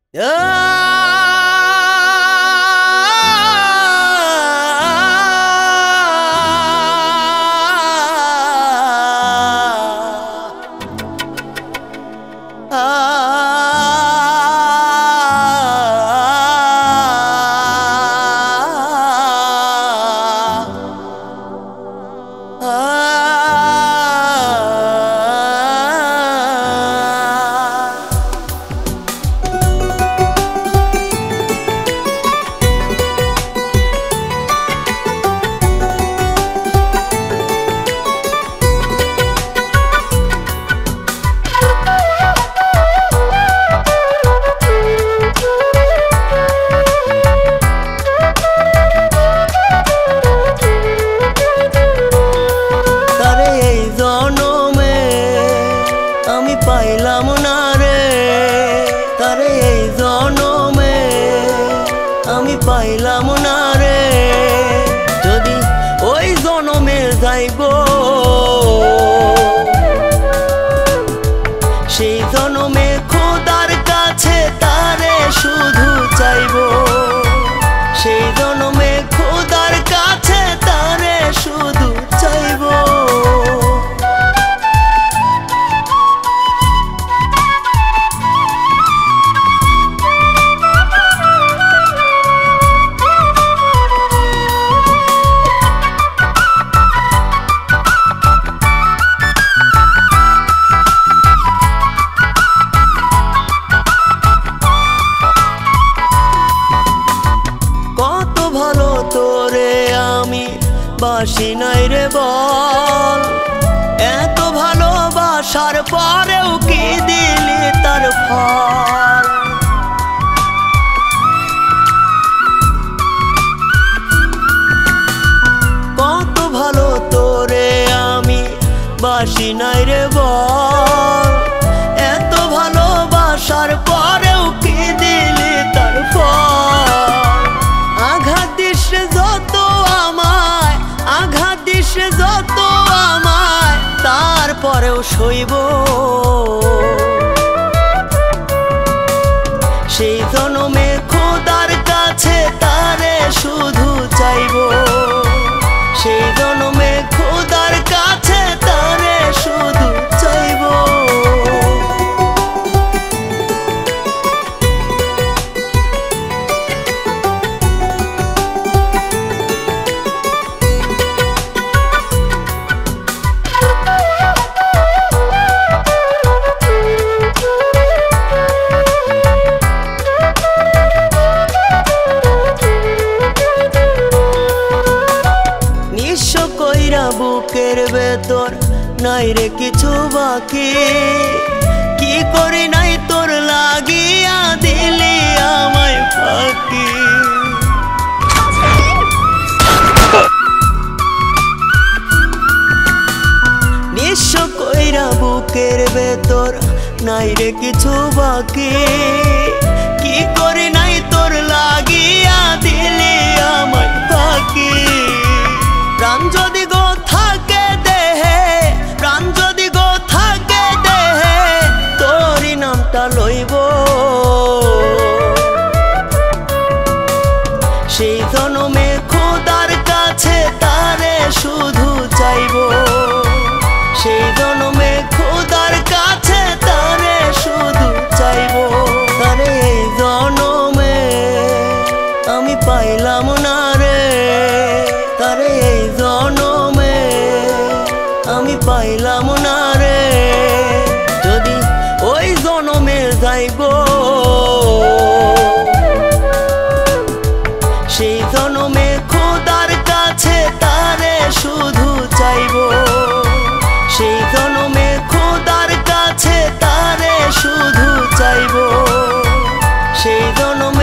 পাইলাম না রে তারে এই জনমে আমি পাইলাম না রে যদি ওই জনমে যাইব সেই জনমে খোদার কাছে তারে শুধু চাইব সেই জনমে খোদার কাছে তারে শুধু চাইব বাসি নাই রে বল এত ভালোবাসার পরেও কি দিলি তার ফল কত ভালো তোরে আমি বাসি নাই রে বল এত ভালোবাসার পরেও কি দিলি তার ফল আঘাত দিস যত আমায় আঘাত দিস যত আমায় তারপরেও সইব সেই জনমে খোদার কাছে তারে শুধু চাইব সেই জনমে খোদার কাছে তারে শুধু চাইব বুকের ভেতর নাই রে কিছু বাকি কি করি নাই তোর লাগিয়া দিলি আমায় ফাঁকি নিঃস্ব কইরা বুকের ভেতর নাই রে কিছু বাকি কি করি নাই তোর লাগিয়া দিলি আমায় ফাঁকি প্রাণ যদি গো থাকে দেহে প্রাণ যদি গো থাকে দেহে তোরই নামটা লইব সেই জনমে খোদার কাছে তারে শুধু চাইব সেই জনমে খোদার কাছে তারে শুধু চাইব তারে এই জনমে আমি পাইলাম না রে তারে এই জনমে আমি পাইলাম না রে যদি ওই জনমে যাইব সেই জনমে খোদার কাছে তারে শুধু চাইব সেই জনমে খোদার কাছে তারে শুধু চাইব সেই জনমে